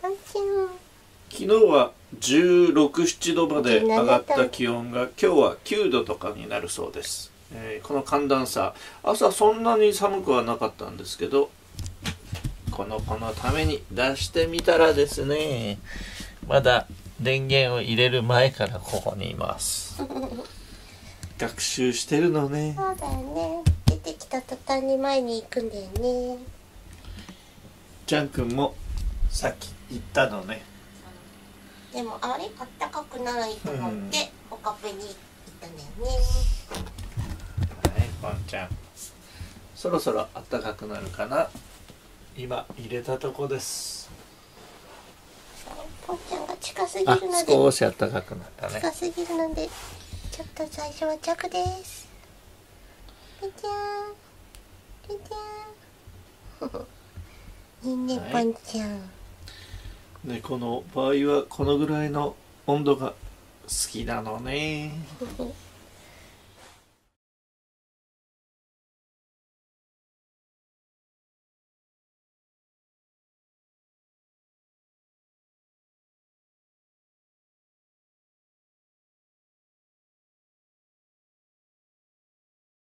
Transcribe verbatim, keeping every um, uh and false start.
ポンちゃん。 昨日はじゅうろく、ななどまで上がった気温が今日はきゅうどとかになるそうです、えー、この寒暖差、朝そんなに寒くはなかったんですけど、この子のために出してみたらですね、まだ電源を入れる前からここにいます学習してるのね。 そうだよね。出てきた途端に前に行くんだよね。 ジャン君もさっき言ったのね。 でもあれあったかくないと思っておカフェに行ったんだよね。 はい、ポンちゃんそろそろあったかくなるかな。今入れたとこです。 ポンちゃんが近すぎるので、 少しあったかくなったね。 近すぎるのでちょっと最初は弱です。ポンちゃんポンちゃんいいね、ポンちゃん。 ね、この場合はこのぐらいの温度が好きなのね